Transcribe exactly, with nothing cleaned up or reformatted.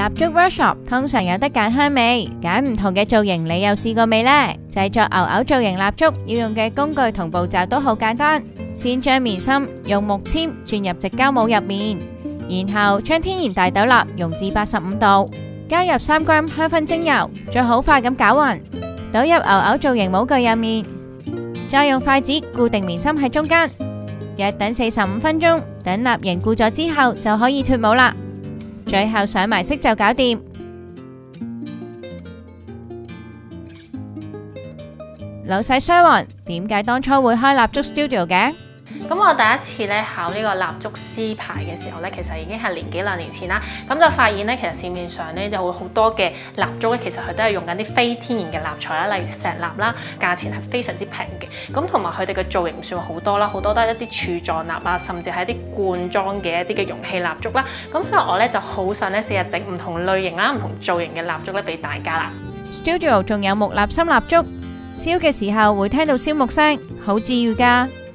蠟燭 workshop 通常有得揀香味，揀唔同嘅造型，你有試過未呢？製作牛牛造型蠟燭要用嘅工具同步驟都好簡單，先將棉芯用木籤轉入矽膠帽入面，然後將天然大豆蠟溶至八十五度，加入三 gram 香薰精油，再好快咁攪勻，倒入牛牛造型模具入面，再用筷子固定棉芯喺中間，約等四十五分鐘，等蠟凝固咗之後就可以脫模啦。最後上埋色就搞掂。老細衰雲，點解當初會開蠟燭 studio 嘅？ 咁我第一次咧考呢個蠟燭師牌嘅時候咧，其實已經係年幾兩年前啦。咁就發現咧，其實市面上咧有好多嘅蠟燭咧，其實佢都係用緊啲非天然嘅蠟材啦，例如石蠟啦，價錢係非常之平嘅。咁同埋佢哋嘅造型算好多啦，好多都係一啲柱狀蠟啊，甚至係一啲罐裝嘅一啲嘅容器蠟燭啦。咁所以我咧就好想咧試下整唔同類型啦、唔同造型嘅蠟燭咧俾大家啦。 Studio 仲有木蠟芯蠟燭，燒嘅時候會聽到燒木聲，好治癒㗎。